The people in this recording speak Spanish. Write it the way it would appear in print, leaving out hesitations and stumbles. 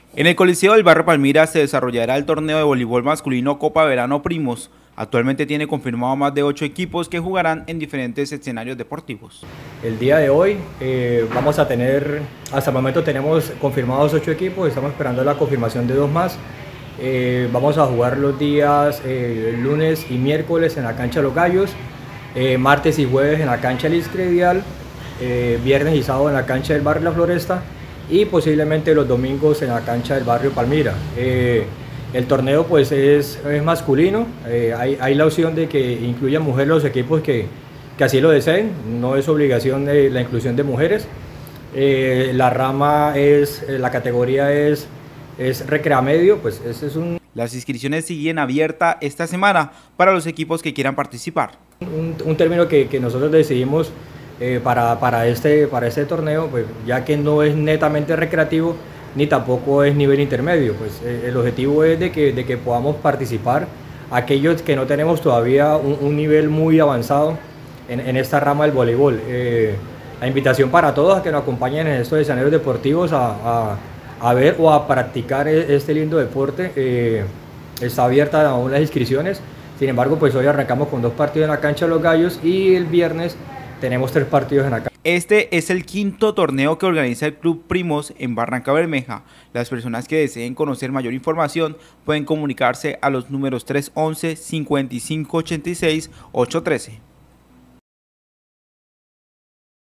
En el Coliseo del Barrio Palmira se desarrollará el torneo de voleibol masculino Copa Verano Primos. Actualmente tiene confirmado más de 8 equipos que jugarán en diferentes escenarios deportivos. El día de hoy vamos a tener, hasta el momento tenemos confirmados 8 equipos, estamos esperando la confirmación de 2 más. Vamos a jugar los días lunes y miércoles en la cancha Los Gallos, martes y jueves en la cancha El Iscredial, viernes y sábado en la cancha del barrio La Floresta y posiblemente los domingos en la cancha del barrio Palmira. El torneo pues es masculino, hay la opción de que incluyan mujeres los equipos que así lo deseen, no es obligación de la inclusión de mujeres. La categoría es recrea medio, pues ese es Las inscripciones siguen abiertas esta semana para los equipos que quieran participar. un término que nosotros decidimos para este torneo, pues, ya que no es netamente recreativo ni tampoco es nivel intermedio, pues el objetivo es de que podamos participar aquellos que no tenemos todavía un nivel muy avanzado en esta rama del voleibol. La invitación para todos a que nos acompañen en estos escenarios deportivos a ver o a practicar este lindo deporte. Está abierta aún las inscripciones, sin embargo pues hoy arrancamos con 2 partidos en la cancha de Los Gallos y el viernes tenemos 3 partidos en la cancha. Este es el 5º torneo que organiza el Club Primos en Barranca Bermeja. Las personas que deseen conocer mayor información pueden comunicarse a los números 311-5586-813.